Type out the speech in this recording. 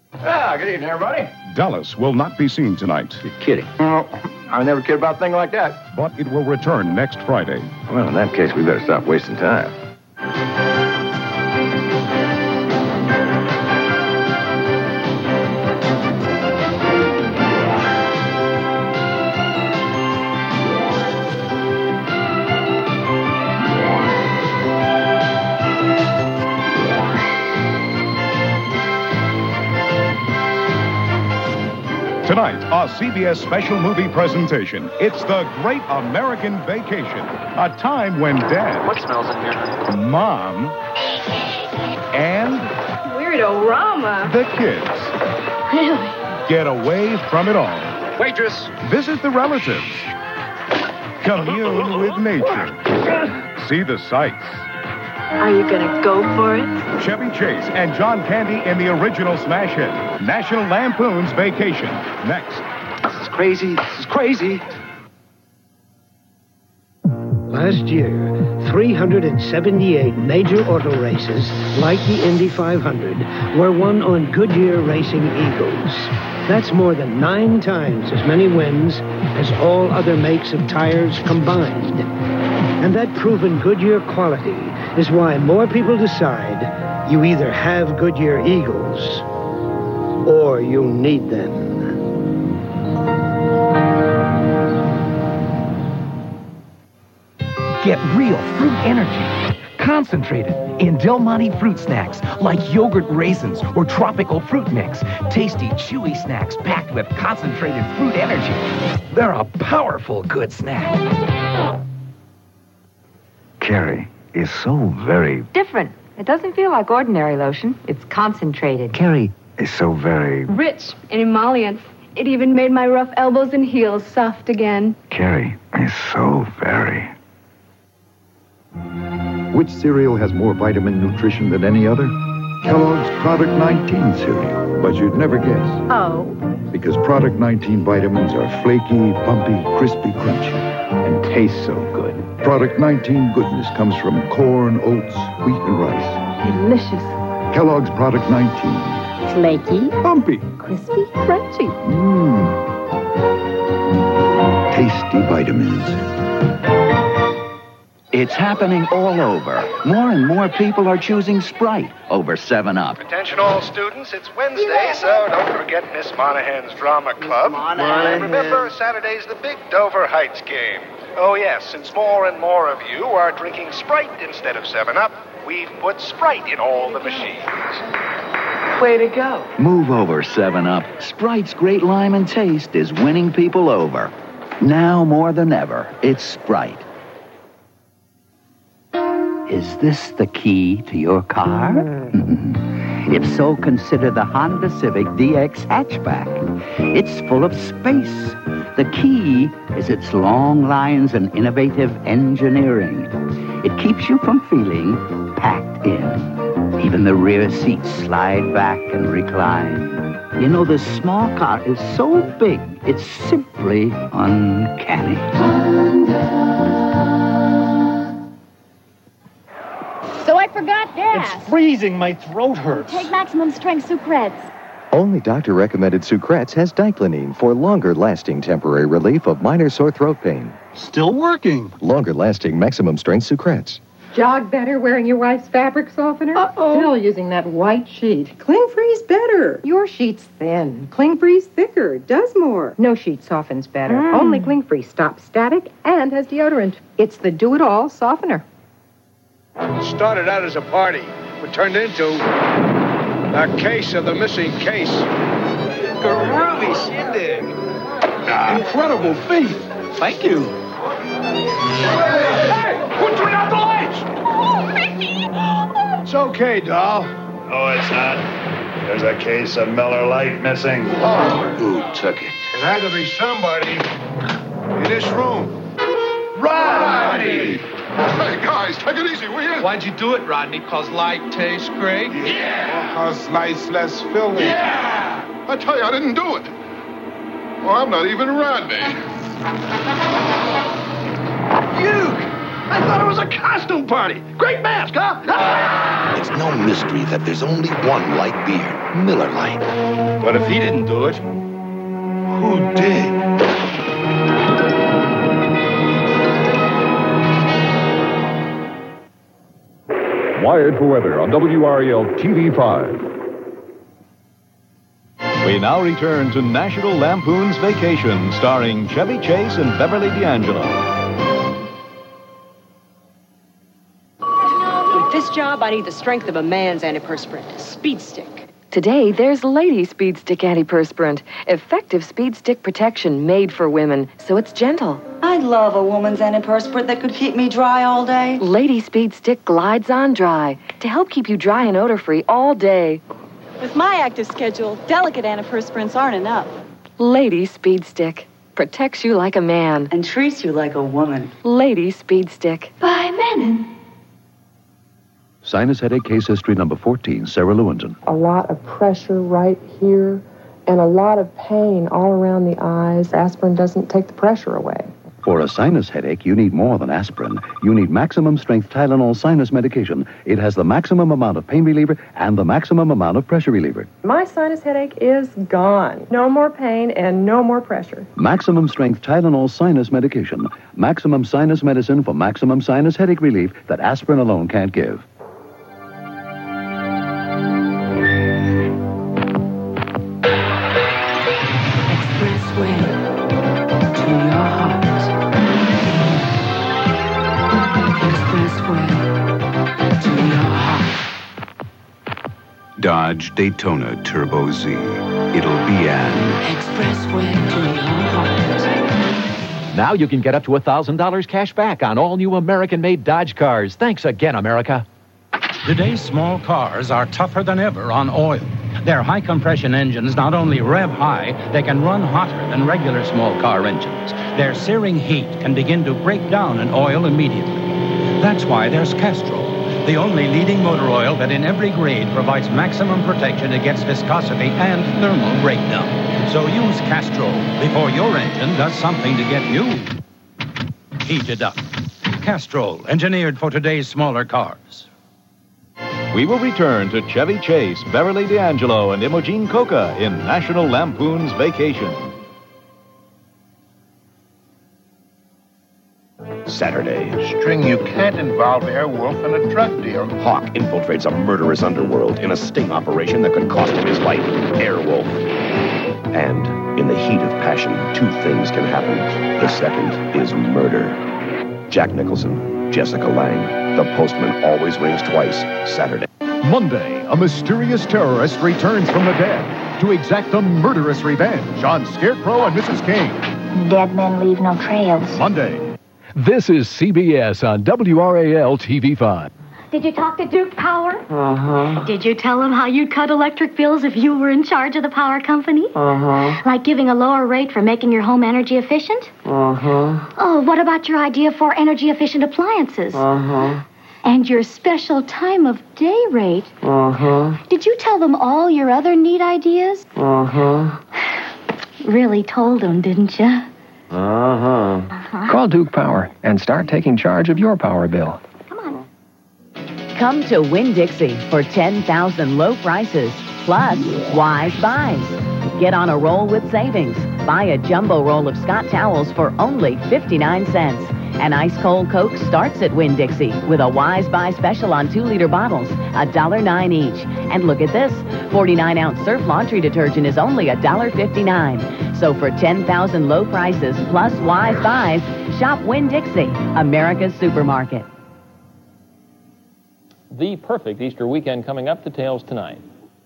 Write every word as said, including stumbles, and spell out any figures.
Ah, good evening, everybody. Dallas will not be seen tonight. You're kidding. Well, I never cared about a thing like that. But it will return next Friday. Well, in that case, we better stop wasting time. Tonight, a C B S special movie presentation. It's The Great American Vacation. A time when Dad... What smells in here? Mom... and... Weirdo-rama. the kids... Really? get away from it all. Waitress! Visit the relatives. Commune with nature. See the sights. Are you gonna go for it? Chevy Chase and John Candy in the original smash hit, National Lampoon's Vacation. Next. This is crazy. This is crazy. Last year, three hundred seventy-eight major auto races, like the Indy five hundred, were won on Goodyear Racing Eagles. That's more than nine times as many wins as all other makes of tires combined. And that proven Goodyear quality is why more people decide you either have Goodyear Eagles or you need them. Get real fruit energy, concentrated in Del Monte Fruit Snacks, like yogurt raisins or tropical fruit mix. Tasty, chewy snacks packed with concentrated fruit energy. They're a powerful good snack. Keri is so very... different. It doesn't feel like ordinary lotion. It's concentrated. Keri is so very... Rich and emollient. It even made my rough elbows and heels soft again. Keri is so very... Which cereal has more vitamin nutrition than any other? Kellogg's Product nineteen cereal. But you'd never guess. Oh. Because Product nineteen vitamins are flaky, bumpy, crispy, crunchy, and taste so good. Product nineteen goodness comes from corn, oats, wheat, and rice. Delicious. Kellogg's Product nineteen. Flaky. Bumpy. Crispy. Crunchy. Mmm. Tasty vitamins. It's happening all over. More and more people are choosing Sprite over seven up. Attention all students, it's Wednesday, so don't forget Miss Monahan's Drama Club. And remember, Saturday's the big Dover Heights game. Oh yes, since more and more of you are drinking Sprite instead of seven up, we've put Sprite in all the machines. Way to go. Move over seven up. Sprite's great lime and taste is winning people over. Now more than ever, it's Sprite. Is this the key to your car? If so, consider the Honda Civic D X Hatchback. It's full of space. The key is its long lines and innovative engineering. It keeps you from feeling packed in. Even the rear seats slide back and recline. You know, this small car is so big, it's simply uncanny. So I forgot gas. It's freezing. My throat hurts. Take maximum strength Sucrets. Only doctor-recommended Sucrets has diclonine for longer-lasting temporary relief of minor sore throat pain. Still working. Longer-lasting maximum-strength Sucrets. Jog better wearing your wife's fabric softener? Uh-oh. Still using that white sheet. Cling Free's better. Your sheet's thin. Cling Free's thicker. Does more. No sheet softens better. Mm. Only Cling Free stops static and has deodorant. It's the do-it-all softener. It started out as a party, but turned into a case of the missing case. Groovy shindig. Incredible feat. Thank you. Hey! Who turned out the lights? Oh, Mickey! It's okay, doll. No, it's not. There's a case of Miller Lite missing. Oh. Who took it? It had to be somebody in this room. Rodney! Hey, guys, take it easy, will you? Why'd you do it, Rodney? Cause Lite tastes great? Yeah! Cause Lite's less filling. Yeah! I tell you, I didn't do it. Well, I'm not even Rodney. You! I thought it was a costume party. Great mask, huh? It's no mystery that there's only one light beer, Miller Lite. But if he didn't do it, who did? Wired for Weather on W R A L T V five. We now return to National Lampoon's Vacation, starring Chevy Chase and Beverly D'Angelo. With this job, I need the strength of a man's antiperspirant, Speed Stick. Today, there's Lady Speed Stick Antiperspirant. Effective speed stick protection made for women, so it's gentle. I'd love a woman's antiperspirant that could keep me dry all day. Lady Speed Stick glides on dry to help keep you dry and odor-free all day. With my active schedule, delicate antiperspirants aren't enough. Lady Speed Stick protects you like a man. And treats you like a woman. Lady Speed Stick. By Menon. Sinus headache case history number fourteen, Sarah Lewington. A lot of pressure right here and a lot of pain all around the eyes. Aspirin doesn't take the pressure away. For a sinus headache, you need more than aspirin. You need maximum strength Tylenol sinus medication. It has the maximum amount of pain reliever and the maximum amount of pressure reliever. My sinus headache is gone. No more pain and no more pressure. Maximum strength Tylenol sinus medication. Maximum sinus medicine for maximum sinus headache relief that aspirin alone can't give. Expressway to your heart. To your heart. Dodge Daytona Turbo Z. It'll be an Expressway to your heart. Now you can get up to one thousand dollars cash back on all new American-made Dodge cars. Thanks again, America. Today's small cars are tougher than ever on oil. Their high-compression engines not only rev high, they can run hotter than regular small car engines. Their searing heat can begin to break down an oil immediately. That's why there's Castrol, the only leading motor oil that in every grade provides maximum protection against viscosity and thermal breakdown. So use Castrol before your engine does something to get you heated up. Castrol, engineered for today's smaller cars. We will return to Chevy Chase, Beverly D'Angelo, and Imogen Coca in National Lampoon's Vacation. Saturday. String, you can't involve Airwolf in a drug deal. Hawk infiltrates a murderous underworld in a sting operation that could cost him his life. Airwolf. And in the heat of passion, two things can happen. The second is murder. Jack Nicholson, Jessica Lange. The Postman always rings twice. Saturday. Monday, a mysterious terrorist returns from the dead to exact a murderous revenge on Scarecrow and Missus King. Dead men leave no trails. Monday. This is C B S on W R A L T V five. Did you talk to Duke Power? Uh-huh. Did you tell him how you'd cut electric bills if you were in charge of the power company? Uh-huh. Like giving a lower rate for making your home energy efficient? Uh-huh. Oh, what about your idea for energy efficient appliances? Uh-huh. And your special time of day rate? Uh-huh. Did you tell them all your other neat ideas? Uh-huh. Really told them, didn't you? Uh-huh. Uh-huh. Call Duke Power and start taking charge of your power bill. Come to Winn-Dixie for ten thousand low prices, plus wise buys. Get on a roll with savings. Buy a jumbo roll of Scott towels for only fifty-nine cents. An ice-cold Coke starts at Winn-Dixie with a wise buy special on two-liter bottles, one dollar and nine cents each. And look at this, forty-nine ounce Surf laundry detergent is only one dollar and fifty-nine cents. So for ten thousand low prices plus wise buys, shop Winn-Dixie, America's supermarket. The perfect Easter weekend coming up. Details tonight.